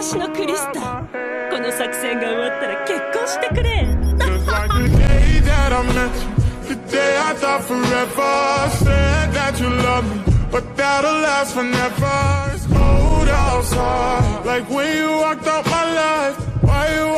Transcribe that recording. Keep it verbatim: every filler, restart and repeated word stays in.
私のクリスタ、この作戦が終わったら結婚してくれ。 The day I thought forever, said that you love me, but that'll last forever. It's cold outside, like when you walked out my life. Why you